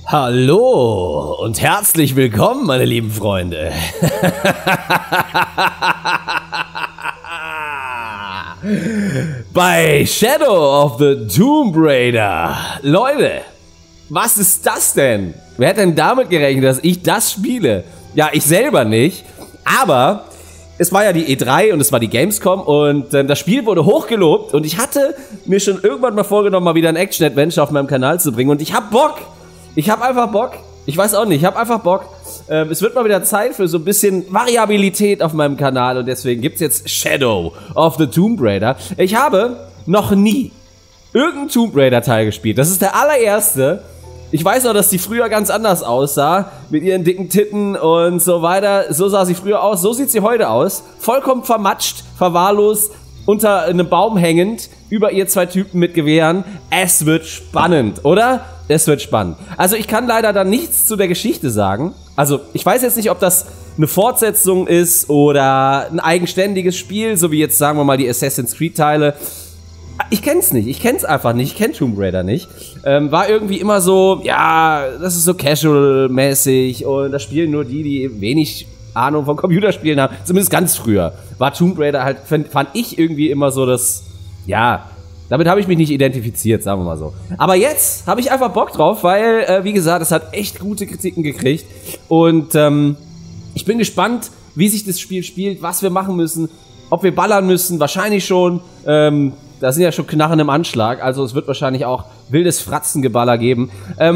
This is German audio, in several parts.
Hallo und herzlich willkommen, meine lieben Freunde. Bei Shadow of the Tomb Raider. Leute, was ist das denn? Wer hat denn damit gerechnet, dass ich das spiele? Ja, ich selber nicht, aber es war ja die E3 und es war die Gamescom und das Spiel wurde hochgelobt und ich hatte mir schon irgendwann mal vorgenommen, mal wieder ein Action-Adventure auf meinem Kanal zu bringen und ich hab Bock. Ich hab einfach Bock. Ich weiß auch nicht, ich hab einfach Bock. Es wird mal wieder Zeit für so ein bisschen Variabilität auf meinem Kanal und deswegen gibt's jetzt Shadow of the Tomb Raider. Ich habe noch nie irgendeinen Tomb Raider Teil gespielt. Das ist der allererste. Ich weiß auch, dass die früher ganz anders aussah, mit ihren dicken Titten und so weiter. So sah sie früher aus, so sieht sie heute aus. Vollkommen vermatscht, verwahrlost, unter einem Baum hängend, über ihr zwei Typen mit Gewehren. Es wird spannend, oder? Es wird spannend. Also ich kann leider dann nichts zu der Geschichte sagen. Also ich weiß jetzt nicht, ob das eine Fortsetzung ist oder ein eigenständiges Spiel, so wie jetzt sagen wir mal die Assassin's Creed Teile. Ich kenn's nicht, ich kenn's einfach nicht, ich kenn Tomb Raider nicht. War irgendwie immer so, ja, das ist so casual-mäßig und das spielen nur die wenig Ahnung von Computerspielen haben. Zumindest ganz früher war Tomb Raider halt, fand ich irgendwie immer so das, ja, damit habe ich mich nicht identifiziert, sagen wir mal so. Aber jetzt habe ich einfach Bock drauf, weil, wie gesagt, es hat echt gute Kritiken gekriegt und ich bin gespannt, wie sich das Spiel spielt, was wir machen müssen, ob wir ballern müssen, wahrscheinlich schon. Da sind ja schon Knarren im Anschlag, also es wird wahrscheinlich auch wildes Fratzengeballer geben.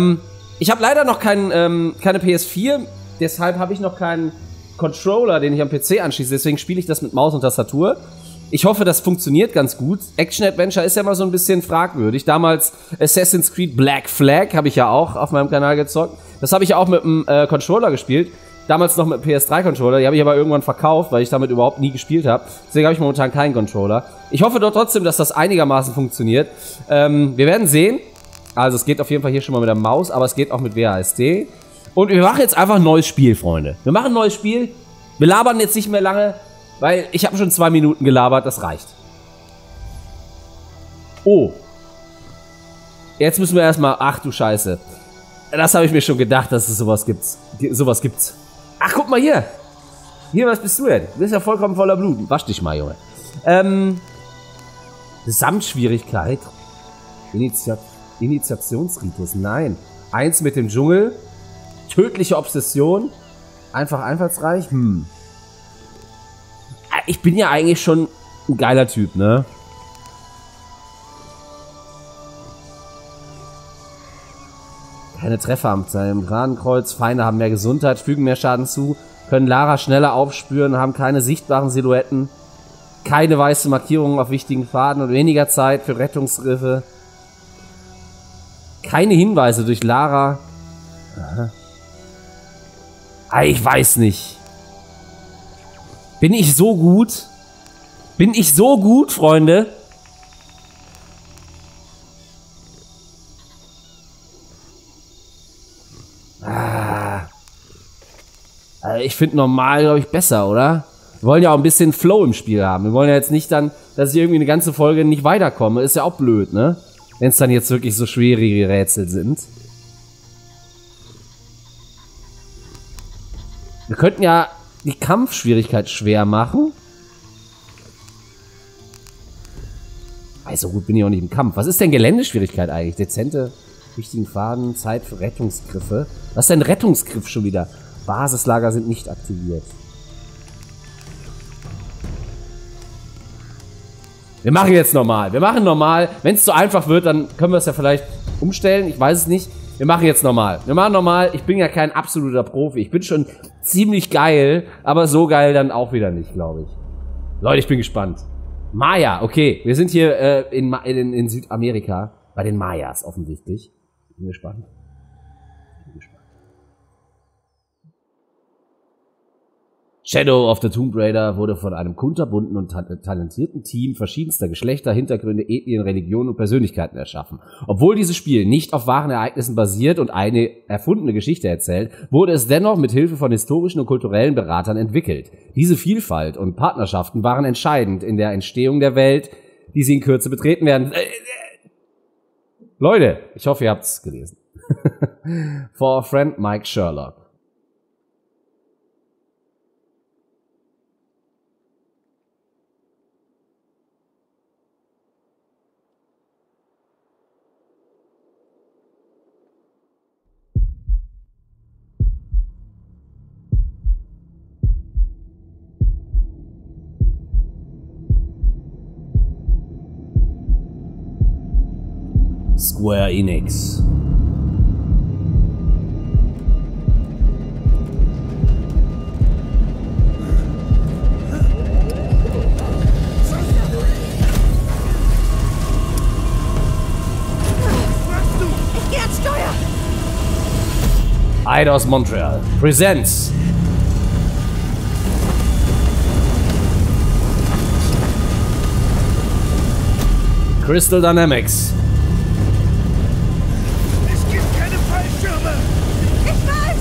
Ich habe leider noch keine PS4, deshalb habe ich noch keinen Controller, den ich am PC anschließe, deswegen spiele ich das mit Maus und Tastatur. Ich hoffe, das funktioniert ganz gut. Action-Adventure ist ja mal so ein bisschen fragwürdig. Damals Assassin's Creed Black Flag habe ich ja auch auf meinem Kanal gezockt. Das habe ich ja auch mit einem Controller gespielt. Damals noch mit PS3-Controller, die habe ich aber irgendwann verkauft, weil ich damit überhaupt nie gespielt habe. Deswegen habe ich momentan keinen Controller. Ich hoffe doch trotzdem, dass das einigermaßen funktioniert. Wir werden sehen. Also es geht auf jeden Fall hier schon mal mit der Maus, aber es geht auch mit WASD. Und wir machen jetzt einfach ein neues Spiel, Freunde. Wir machen ein neues Spiel. Wir labern jetzt nicht mehr lange, weil ich habe schon 2 Minuten gelabert, das reicht. Oh. Jetzt müssen wir erstmal, ach du Scheiße. Das habe ich mir schon gedacht, dass es sowas gibt's. Ach, guck mal hier. Hier, was bist du denn? Du bist ja vollkommen voller Blut. Wasch dich mal, Junge. Gesamtschwierigkeit. Initiationsritus. Nein. 1 mit dem Dschungel. Tödliche Obsession. Einfach einfallsreich. Ich bin ja eigentlich schon ein geiler Typ, ne? Keine Treffer am Gradenkreuz, Feinde haben mehr Gesundheit, fügen mehr Schaden zu, können Lara schneller aufspüren, haben keine sichtbaren Silhouetten, keine weiße Markierungen auf wichtigen Pfaden und weniger Zeit für Rettungsgriffe. Keine Hinweise durch Lara. Ich weiß nicht. Bin ich so gut? Bin ich so gut, Freunde? Ich finde normal, glaube ich, besser, oder? Wir wollen ja auch ein bisschen Flow im Spiel haben. Wir wollen ja jetzt nicht dann, dass ich irgendwie eine ganze Folge nicht weiterkomme. Ist ja auch blöd, ne? Wenn es dann jetzt wirklich so schwierige Rätsel sind. Wir könnten ja die Kampfschwierigkeit schwer machen. So gut bin ich auch nicht im Kampf. Was ist denn Geländeschwierigkeit eigentlich? Dezente, wichtigen Faden, Zeit für Rettungsgriffe. Was ist denn Rettungsgriff schon wieder? Basislager sind nicht aktiviert. Wir machen jetzt normal. Wir machen normal. Wenn es zu einfach wird, dann können wir es ja vielleicht umstellen. Ich weiß es nicht. Wir machen jetzt normal. Wir machen normal. Ich bin ja kein absoluter Profi. Ich bin schon ziemlich geil, aber so geil dann auch wieder nicht, glaube ich. Leute, ich bin gespannt. Maya, okay. Wir sind hier in Südamerika. Bei den Mayas offensichtlich. Ich bin gespannt. Shadow of the Tomb Raider wurde von einem kunterbunten und talentierten Team verschiedenster Geschlechter, Hintergründe, Ethnien, Religionen und Persönlichkeiten erschaffen. Obwohl dieses Spiel nicht auf wahren Ereignissen basiert und eine erfundene Geschichte erzählt, wurde es dennoch mit Hilfe von historischen und kulturellen Beratern entwickelt. Diese Vielfalt und Partnerschaften waren entscheidend in der Entstehung der Welt, die sie in Kürze betreten werden. Leute, ich hoffe, ihr habt's gelesen. For a friend Mike Sherlock. Square Enix. Ich geh ans Steuer! Eidos Montreal presents Crystal Dynamics. Es gibt keine Fallschirme! Ich weiß!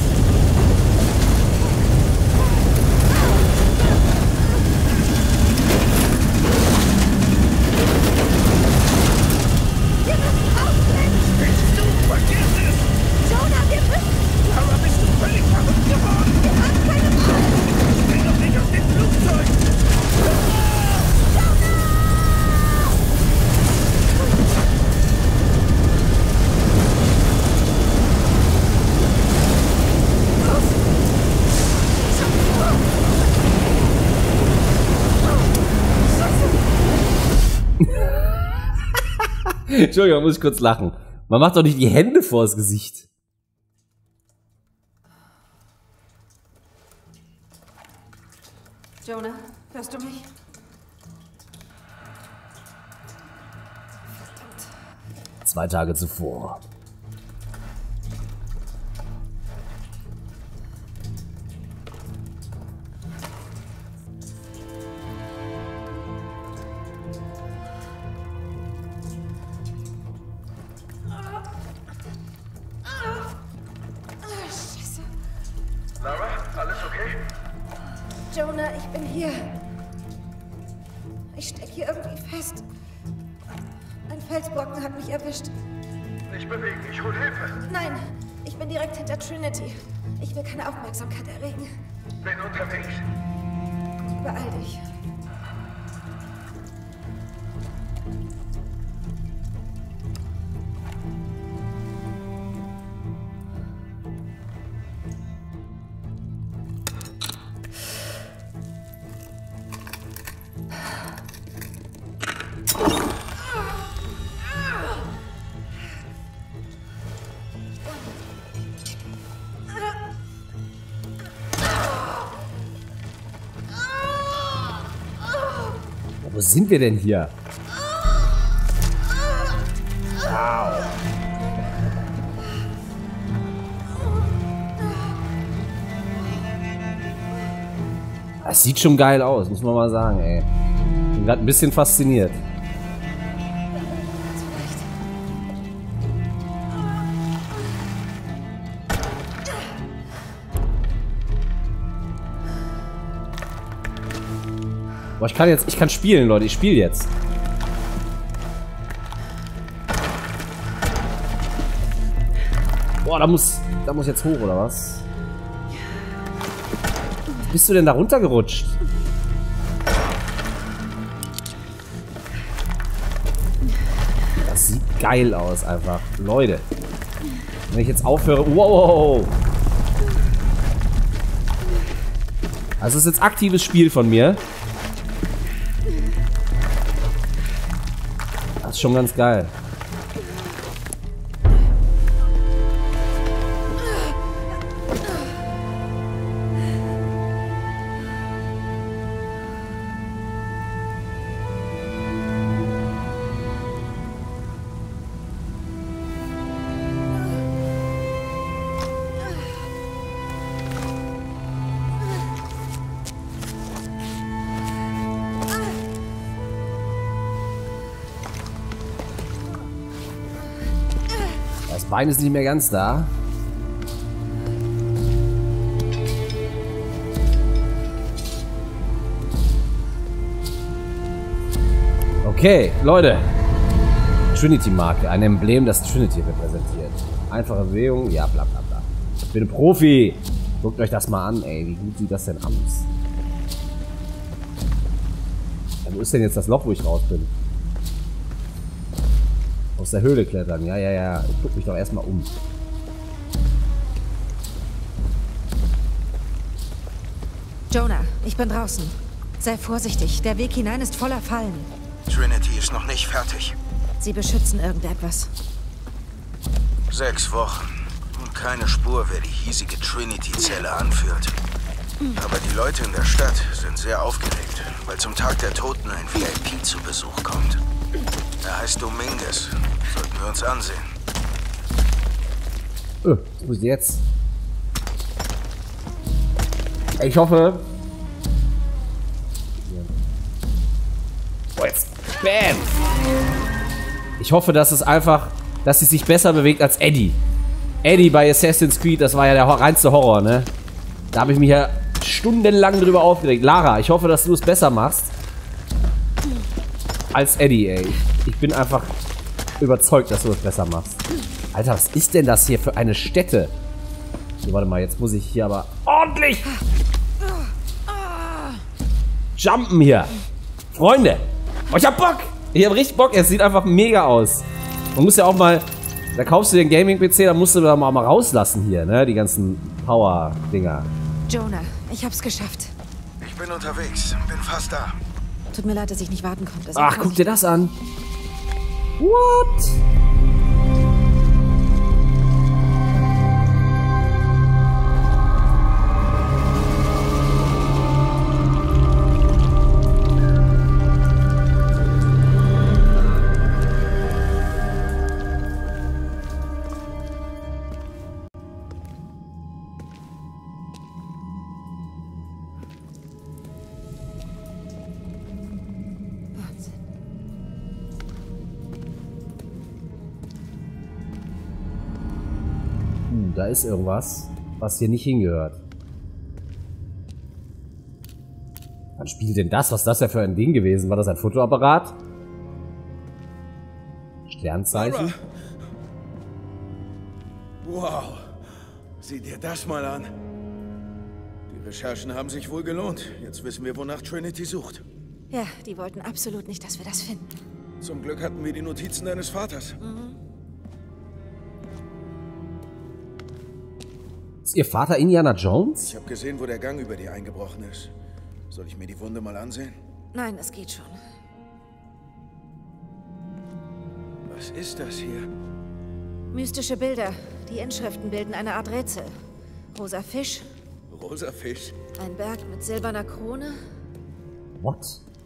Wir müssen ausbrechen! Willst du? Vergiss es! Jonah, wir müssen! Aber bist du völlig verrückt geworden? Wir haben keine Wahl! Spring doch nicht aus dem Flugzeug! Entschuldigung, muss ich kurz lachen. Man macht doch nicht die Hände vors Gesicht. Jonah, hörst du mich? 2 Tage zuvor. Scheiße. Lara, alles okay? Jonah, ich bin hier. Ich stecke hier irgendwie fest. Ein Felsbrocken hat mich erwischt. Nicht bewegen, ich hol Hilfe. Nein, ich bin direkt hinter Trinity. Ich will keine Aufmerksamkeit erregen. Bin unterwegs. Beeil dich. Wo sind wir denn hier? Au. Das sieht schon geil aus, muss man mal sagen, ey. Bin gerade ein bisschen fasziniert. Boah, ich kann spielen, Leute. Ich spiele jetzt. Boah, da muss jetzt hoch, oder was? Wie bist du denn da runtergerutscht? Das sieht geil aus, einfach. Leute. Wenn ich jetzt aufhöre... Wow! Also es ist jetzt aktives Spiel von mir. Das ist schon ganz geil. Das Bein ist nicht mehr ganz da. Okay, Leute. Trinity-Marke, ein Emblem, das Trinity repräsentiert. Einfache Bewegung. Ja, bla bla bla. Ich bin ein Profi. Guckt euch das mal an, ey. Wie gut sieht das denn aus? Ja, wo ist denn jetzt das Loch, wo ich raus bin? Aus der Höhle klettern. Ja, ja, ja. Ich guck mich doch erstmal um. Jonah, ich bin draußen. Sei vorsichtig. Der Weg hinein ist voller Fallen. Trinity ist noch nicht fertig. Sie beschützen irgendetwas. 6 Wochen. Und keine Spur, wer die hiesige Trinity-Zelle anführt. Aber die Leute in der Stadt sind sehr aufgeregt, weil zum Tag der Toten ein VIP zu Besuch kommt. Er heißt Dominguez. Sollten wir uns ansehen. Was muss ich jetzt? Ich hoffe... Oh, jetzt. Bam! Ich hoffe, dass es einfach... dass sie sich besser bewegt als Eddie. Eddie bei Assassin's Creed, das war ja der reinste Horror, ne? Da habe ich mich ja stundenlang drüber aufgeregt. Lara, ich hoffe, dass du es besser machst. Als Eddie, ey. Ich bin einfach überzeugt, dass du es besser machst. Alter, was ist denn das hier für eine Stätte? So, warte mal, jetzt muss ich hier aber ordentlich jumpen hier. Freunde, oh, ich hab Bock. Ich hab richtig Bock. Es sieht einfach mega aus. Man muss ja auch mal... Da kaufst du dir einen Gaming-PC, da musst du da mal rauslassen hier, ne? Die ganzen Power-Dinger. Jonah, ich hab's geschafft. Ich bin unterwegs. Bin fast da. Tut mir leid, dass ich nicht warten konnte. Ach, guck dir das an. What? Da ist irgendwas, was hier nicht hingehört. Wann spielt denn das? Was ist das ja für ein Ding gewesen? War das ein Fotoapparat? Sternzeichen? Lara. Wow. Sieh dir das mal an. Die Recherchen haben sich wohl gelohnt. Jetzt wissen wir, wonach Trinity sucht. Ja, die wollten absolut nicht, dass wir das finden. Zum Glück hatten wir die Notizen deines Vaters. Ist Ihr Vater Indiana Jones? Ich habe gesehen, wo der Gang über dir eingebrochen ist. Soll ich mir die Wunde mal ansehen? Nein, es geht schon. Was ist das hier? Mystische Bilder. Die Inschriften bilden eine Art Rätsel. Rosa Fisch, Rosa Fisch? ein Berg mit silberner Krone. What?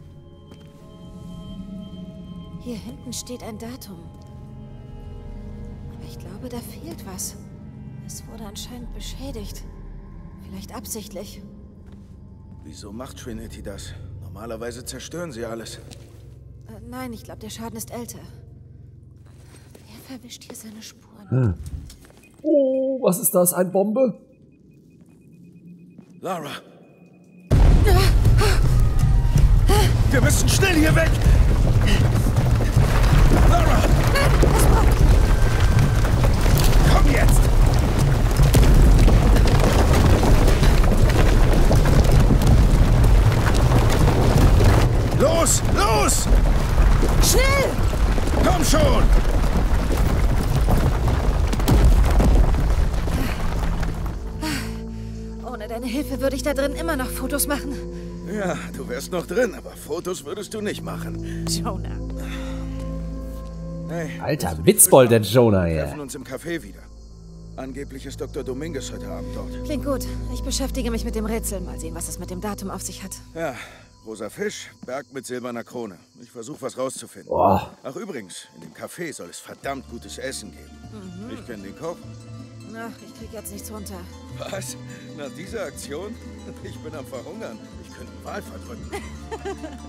Hier hinten steht ein Datum. Aber ich glaube, da fehlt was. Es wurde anscheinend beschädigt. Vielleicht absichtlich. Wieso macht Trinity das? Normalerweise zerstören sie alles. Nein, ich glaube, der Schaden ist älter. Wer verwischt hier seine Spuren? Oh, was ist das? Eine Bombe? Lara! Wir müssen schnell hier weg! Lara! Komm jetzt! Los! Los! Schnell! Komm schon! Ohne deine Hilfe würde ich da drin immer noch Fotos machen. Ja, du wärst noch drin, aber Fotos würdest du nicht machen. Jonah. Hey, Alter, Witzbold, der Jonah wir treffen hier. uns im Café wieder. Angeblich ist Dr. Dominguez heute Abend dort. Klingt gut. Ich beschäftige mich mit dem Rätsel. Mal sehen, was es mit dem Datum auf sich hat. Ja, rosa Fisch, Berg mit silberner Krone. Ich versuche was rauszufinden. Boah. Ach übrigens, in dem Café soll es verdammt gutes Essen geben. Ich kenne den Koch. Ach, ich krieg jetzt nichts runter. Was? Nach dieser Aktion? Ich bin am Verhungern. Ich könnte einen Wal verdrücken.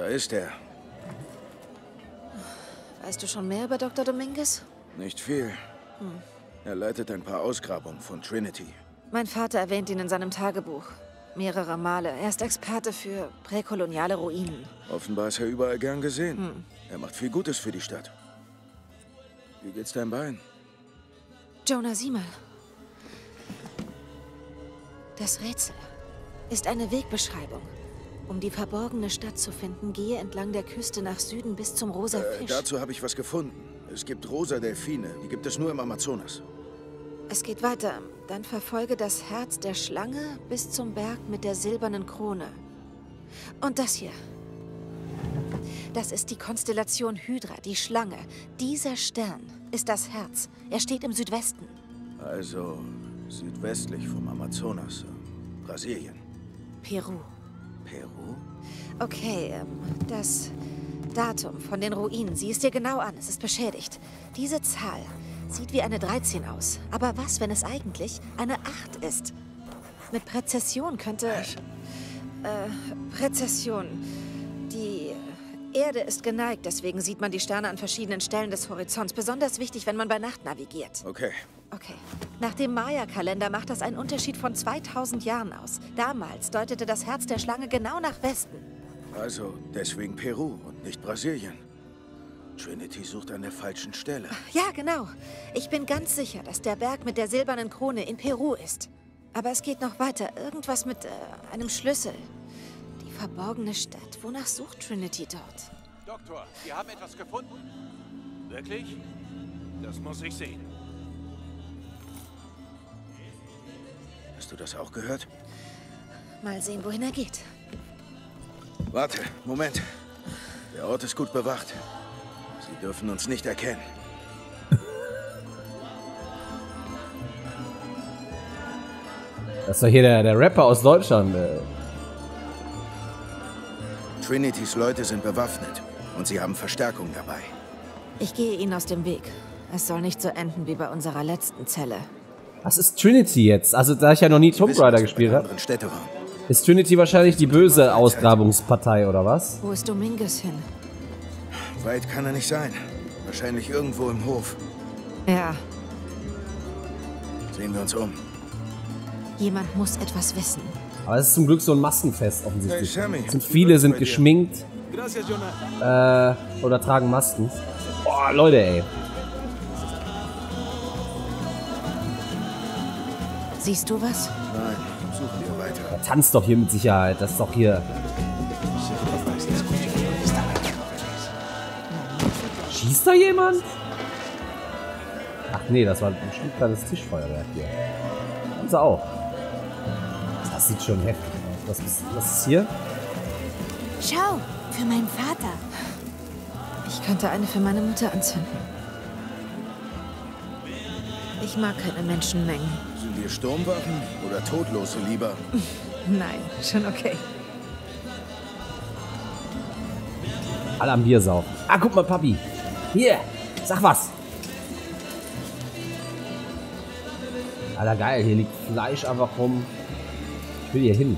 Da ist er. Weißt du schon mehr über Dr. Dominguez? Nicht viel. Er leitet ein paar Ausgrabungen von Trinity. Mein Vater erwähnt ihn in seinem Tagebuch. Mehrere Male. Er ist Experte für präkoloniale Ruinen. Offenbar ist er überall gern gesehen. Er macht viel Gutes für die Stadt. Wie geht's deinem Bein? Jonah, sieh mal. Das Rätsel ist eine Wegbeschreibung. Um die verborgene Stadt zu finden, gehe entlang der Küste nach Süden bis zum Rosa Fisch. Dazu habe ich was gefunden. Es gibt rosa Delfine. Die gibt es nur im Amazonas. Es geht weiter. Dann verfolge das Herz der Schlange bis zum Berg mit der silbernen Krone. Und das hier. Das ist die Konstellation Hydra, die Schlange. Dieser Stern ist das Herz. Er steht im Südwesten. Also südwestlich vom Amazonas. Brasilien. Peru. Peru? Okay, das Datum von den Ruinen. Sieh es dir genau an. Es ist beschädigt. Diese Zahl sieht wie eine 13 aus. Aber was, wenn es eigentlich eine 8 ist? Mit Präzession könnte... Präzession. Die Erde ist geneigt, deswegen sieht man die Sterne an verschiedenen Stellen des Horizonts. Besonders wichtig, wenn man bei Nacht navigiert. Okay. Okay. Nach dem Maya-Kalender macht das einen Unterschied von 2000 Jahren aus. Damals deutete das Herz der Schlange genau nach Westen. Also deswegen Peru und nicht Brasilien. Trinity sucht an der falschen Stelle. Ja, genau. Ich bin ganz sicher, dass der Berg mit der silbernen Krone in Peru ist. Aber es geht noch weiter. Irgendwas mit einem Schlüssel. Die verborgene Stadt. Wonach sucht Trinity dort? Doktor, wir haben etwas gefunden. Wirklich? Das muss ich sehen. Hast du das auch gehört? Mal sehen, wohin er geht. Warte, Moment. Der Ort ist gut bewacht. Sie dürfen uns nicht erkennen. Das ist doch hier der Rapper aus Deutschland. Trinitys Leute sind bewaffnet und sie haben Verstärkung dabei. Ich gehe ihnen aus dem Weg. Es soll nicht so enden wie bei unserer letzten Zelle. Was ist Trinity jetzt? Also, da ich ja noch nie Tomb Raider gespielt habe, ist Trinity wahrscheinlich die böse Ausgrabungspartei, oder was? Wo ist Dominguez hin? Weit kann er nicht sein. Wahrscheinlich irgendwo im Hof. Ja, Sehen wir uns um. jemand muss etwas wissen. Aber es ist zum Glück so ein Maskenfest offensichtlich. Hey, Sammy. Es sind viele sind geschminkt Gracias, Jonah. oder tragen Masken. Boah, Leute, ey. Siehst du was? Nein, suchen wir weiter. Er tanzt doch hier mit Sicherheit. Das ist doch hier. Schießt da jemand? Ach nee, das war bestimmt ein kleines Tischfeuerwerk hier. Haben sie auch. Das sieht schon heftig aus. Was ist hier? Schau, für meinen Vater. Ich könnte eine für meine Mutter anzünden. Ich mag keine Menschenmengen. Sind wir Sturmwachen oder Todlose lieber? Nein, schon okay. Alle am Bier saufen. Ah, guck mal, Papi. Hier, sag was. Alter, geil, hier liegt Fleisch einfach rum. Ich will hier hin.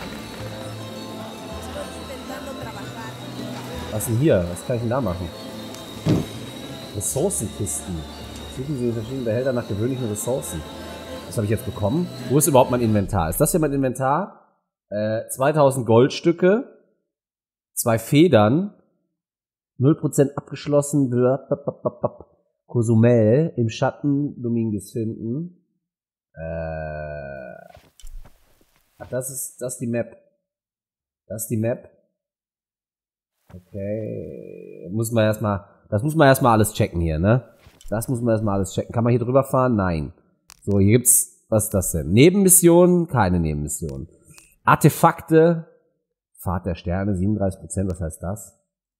Was ist denn hier? Was kann ich denn da machen? Ressourcenkisten. Suchen Sie in verschiedenen Behältern nach gewöhnlichen Ressourcen. Was habe ich jetzt bekommen? Wo ist überhaupt mein Inventar? Ist das hier mein Inventar? 2000 Goldstücke. 2 Federn. 0% abgeschlossen. Cozumel. Im Schatten. Dominguez finden. Ach, das ist die Map. Das ist die Map. Okay. Das muss man erstmal alles checken hier, ne? Das muss man erstmal alles checken. Kann man hier drüber fahren? Nein. So, hier gibt's, was ist das denn? Nebenmissionen? Keine Nebenmissionen. Artefakte. Fahrt der Sterne, 37%, was heißt das?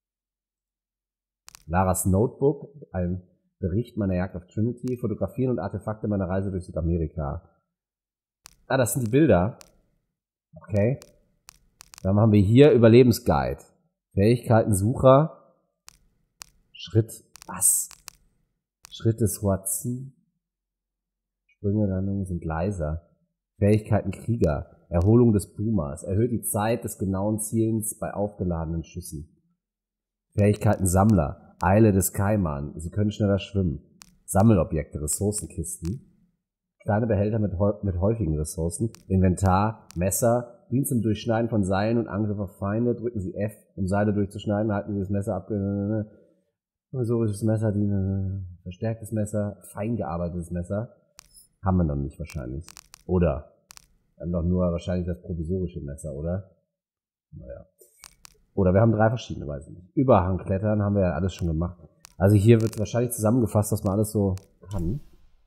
Laras Notebook, ein Bericht meiner Jagd auf Trinity, Fotografien und Artefakte meiner Reise durch Südamerika. Ah, das sind die Bilder. Okay. Dann haben wir hier Überlebensguide. Fähigkeiten Sucher. Schritt, was? Schritt des Watson. Sprünge, Landungen sind leiser. Fähigkeiten Krieger. Erholung des Pumas. Erhöht die Zeit des genauen Zielens bei aufgeladenen Schüssen. Fähigkeiten Sammler. Eile des Kaiman. Sie können schneller schwimmen. Sammelobjekte. Ressourcenkisten. Kleine Behälter mit häufigen Ressourcen. Inventar. Messer. Dienst im Durchschneiden von Seilen und Angriff auf Feinde. Drücken Sie F, um Seile durchzuschneiden. Halten Sie das Messer ab. Provisorisches Messer. Verstärktes Messer. Fein gearbeitetes Messer. Haben wir noch nicht wahrscheinlich. Oder? Wir haben doch nur wahrscheinlich das provisorische Messer, oder? Naja. Oder wir haben 3 verschiedene, weiß ich nicht. Überhangklettern haben wir ja alles schon gemacht. Also hier wird wahrscheinlich zusammengefasst, was man alles so kann.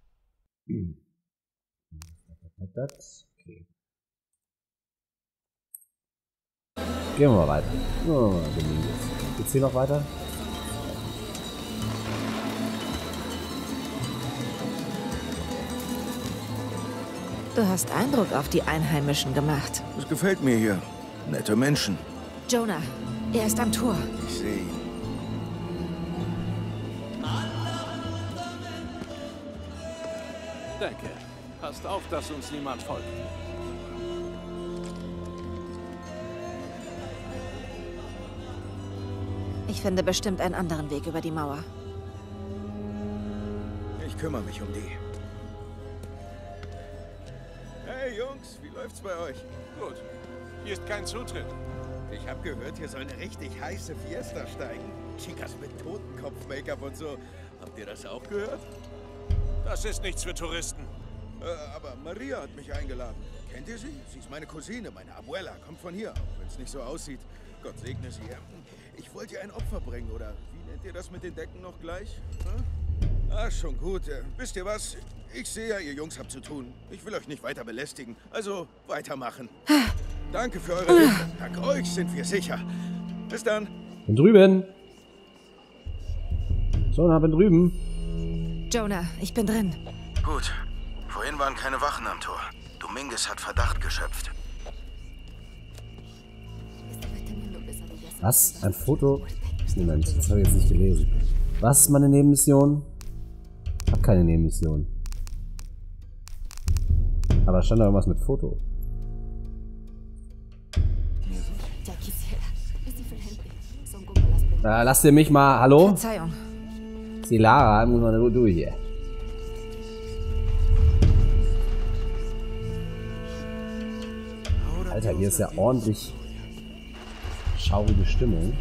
Okay. Gehen wir mal weiter. Oh, geht's hier noch weiter? Du hast Eindruck auf die Einheimischen gemacht. Es gefällt mir hier. Nette Menschen. Jonah, er ist am Tor. Ich sehe ihn. Danke. Passt auf, dass uns niemand folgt. Ich finde bestimmt einen anderen Weg über die Mauer. Ich kümmere mich um die. Hey Jungs, wie läuft's bei euch? Gut. Hier ist kein Zutritt. Ich habe gehört, hier soll eine richtig heiße Fiesta steigen. Chicas mit Totenkopf-Make-up und so. Habt ihr das auch gehört? Das ist nichts für Touristen. Aber Maria hat mich eingeladen. Kennt ihr sie? Sie ist meine Cousine, meine Abuela. Kommt von hier, auch wenn es nicht so aussieht. Gott segne sie. Ich wollte ihr ein Opfer bringen, oder wie nennt ihr das mit den Decken noch gleich? Ah, schon gut. Wisst ihr was? Ich sehe ja, ihr Jungs habt zu tun. Ich will euch nicht weiter belästigen. Also, weitermachen. Danke für eure Hilfe. Dank euch sind wir sicher. Bis dann. Bin drüben. Jonah, bin drüben. Jonah, ich bin drin. Gut. Vorhin waren keine Wachen am Tor. Dominguez hat Verdacht geschöpft. Was? Ein Foto? Moment, das habe ich jetzt nicht gelesen. Was ist meine Nebenmission? Ich habe keine Nebenmission. Aber stand da irgendwas mit Foto? Lasst ihr mich mal... Hallo? Verzeihung. Die Lara, muss man nur durch hier. Alter, hier ist ja ordentlich schaurige Stimmung.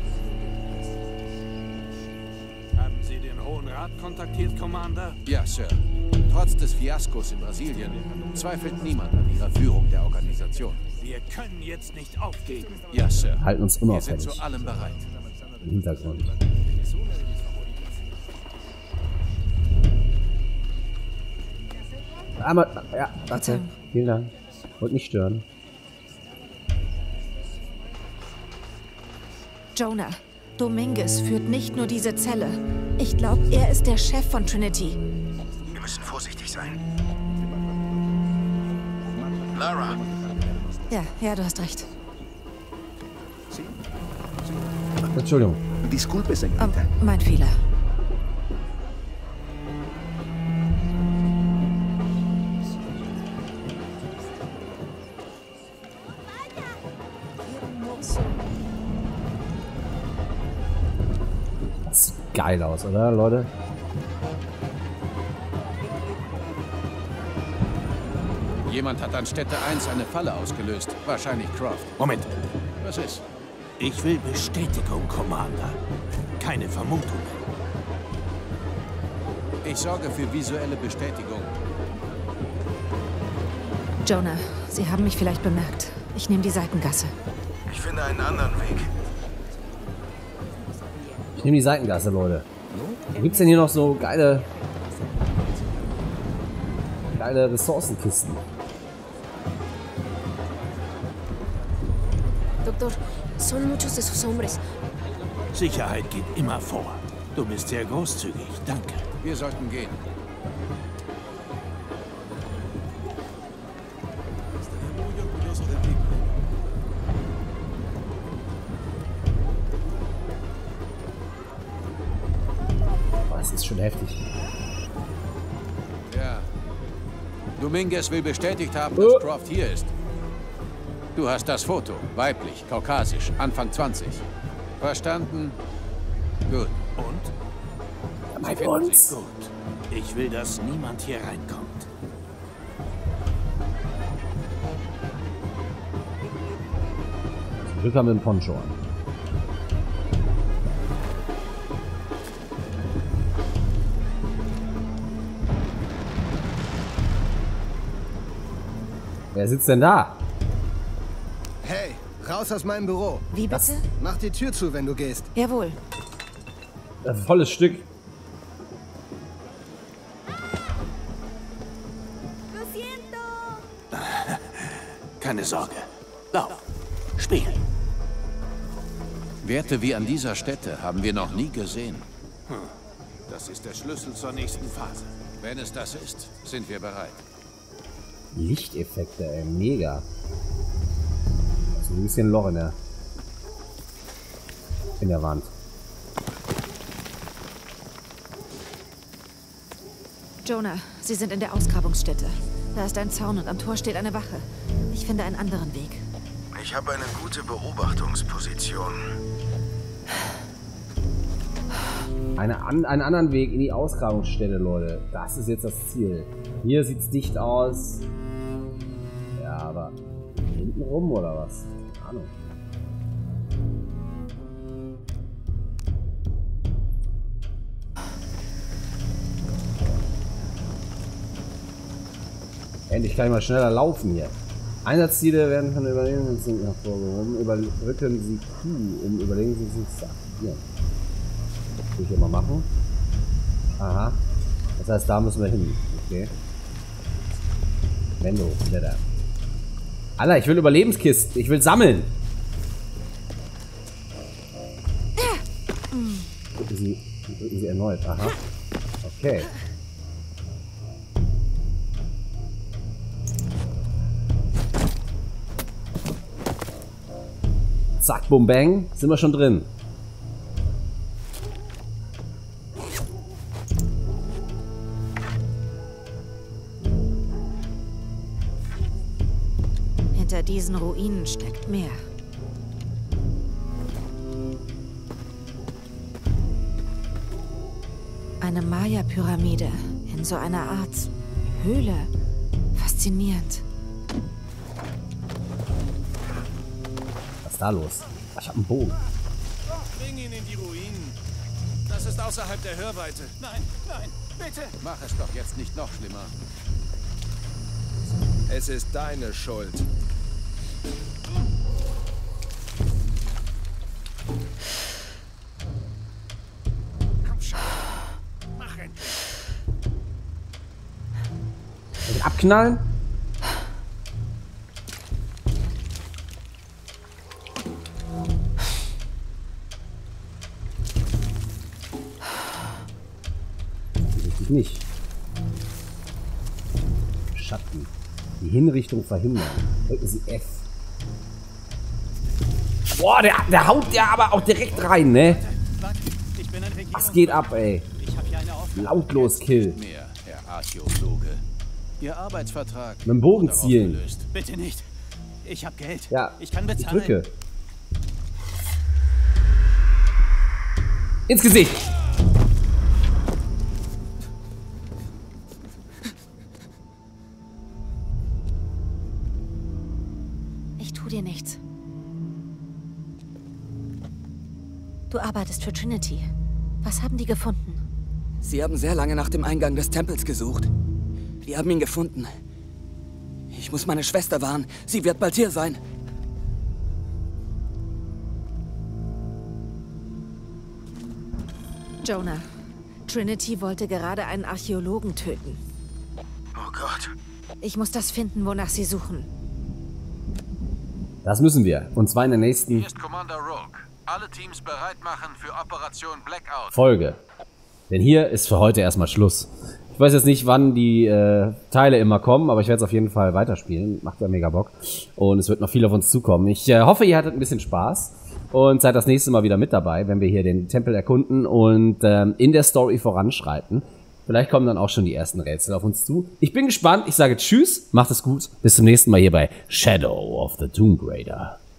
Haben Sie den Hohen Rat kontaktiert, Commander? Ja, Sir. Trotz des Fiaskos in Brasilien zweifelt niemand an ihrer Führung der Organisation. Wir können jetzt nicht aufgeben. Ja, Sir. Halten uns Wir sind unauffällig. zu allem bereit. Im Hintergrund. Einmal, ja, warte. Vielen Dank. Wollte nicht stören. Jonah, Dominguez führt nicht nur diese Zelle. Ich glaube, er ist der Chef von Trinity. Wir müssen vorsichtig sein. Lara, Ja, du hast recht. Entschuldigung. Disculpe, señorita. Mein Fehler. Das sieht geil aus, oder, Leute? Jemand hat an Stätte 1 eine Falle ausgelöst. Wahrscheinlich Croft. Moment. Was ist? Ich will Bestätigung, Commander. Keine Vermutung. Ich sorge für visuelle Bestätigung. Jonah, Sie haben mich vielleicht bemerkt. Ich nehme die Seitengasse. ich finde einen anderen Weg. Ich nehme die Seitengasse, Leute. Wo gibt's denn hier noch so geile Ressourcenkisten? Doctor, son muchos de sus hombres. Sicherheit geht immer vor. Du bist sehr großzügig. Danke. Wir sollten gehen. Boah, das ist schon heftig. Ja. Dominguez will bestätigt haben, dass Croft hier ist. Du hast das Foto. Weiblich, kaukasisch, Anfang 20. Verstanden? Gut. Und? Bei uns. Gut. Ich will, dass niemand hier reinkommt. Zum Glück haben wir einen Poncho an. Wer sitzt denn da? Hey, raus aus meinem Büro. Wie bitte? Mach die Tür zu, wenn du gehst. Jawohl. Ein volles Stück. Keine Sorge. Lauf. Spiel. Werte wie an dieser Stätte haben wir noch nie gesehen. Das ist der Schlüssel zur nächsten Phase. Wenn es das ist, sind wir bereit. Lichteffekte, ey, mega. Also ein bisschen Loch in der Wand. Jonah, Sie sind in der Ausgrabungsstätte. Da ist ein Zaun und am Tor steht eine Wache. Ich finde einen anderen Weg. Ich habe eine gute Beobachtungsposition. Einen anderen Weg in die Ausgrabungsstelle, Leute. Das ist jetzt das Ziel. Hier sieht's dicht aus. Ja, aber hinten rum oder was? Keine Ahnung. Endlich kann ich mal schneller laufen hier. Einsatzziele werden von Überlebenden hervorgehoben. Überbrücken Sie Q, um Überlebenden zu aktivieren. Das will ich hier mal machen. Aha. Das heißt, da müssen wir hin. Okay. Mendo, Blätter. Alter, ich will Überlebenskisten. Ich will sammeln. Drücken Sie erneut. Aha. Okay. Zack, bum, bang. Sind wir schon drin. Hinter diesen Ruinen steckt mehr. Eine Maya-Pyramide in so einer Art Höhle. Faszinierend. Was ist da los? Ich hab einen Bogen. Bring ihn in die Ruinen. Das ist außerhalb der Hörweite. Nein, nein, bitte. Mach es doch jetzt nicht noch schlimmer. Es ist deine Schuld. Komm schon. Mach endlich. Und abknallen? Richtig nicht. Schatten. Die Hinrichtung verhindern. Drücken Sie F. Boah, der haut ja aber auch direkt rein, ne? Ich bin ein Was geht ab, ey? Ich habe hier eine Aufgabe. Lautlos Kill. Mehr, Herr Archäologe. Ihr Arbeitsvertrag Mit dem Bogen wurde zielen. aufgelöst. Bitte nicht. Ich habe Geld. Ja, Ich kann ich bezahlen. drücke. Ins Gesicht. Ich tu dir nichts. Du arbeitest für Trinity. Was haben die gefunden? Sie haben sehr lange nach dem Eingang des Tempels gesucht. Wir haben ihn gefunden. Ich muss meine Schwester warnen. Sie wird bald hier sein. Jonah, Trinity wollte gerade einen Archäologen töten. Oh Gott. Ich muss das finden, wonach sie suchen. Das müssen wir. Und zwar in der nächsten Hier ist Commander Rogue. Alle Teams bereit machen für Operation Blackout. Folge. Denn hier ist für heute erstmal Schluss. Ich weiß jetzt nicht, wann die Teile immer kommen, aber ich werde es auf jeden Fall weiterspielen. Macht ja mega Bock. Und es wird noch viel auf uns zukommen. Ich hoffe, ihr hattet ein bisschen Spaß und seid das nächste Mal wieder mit dabei, wenn wir hier den Tempel erkunden und in der Story voranschreiten. Vielleicht kommen dann auch schon die ersten Rätsel auf uns zu. Ich bin gespannt. Ich sage Tschüss, macht es gut. Bis zum nächsten Mal hier bei Shadow of the Tomb Raider.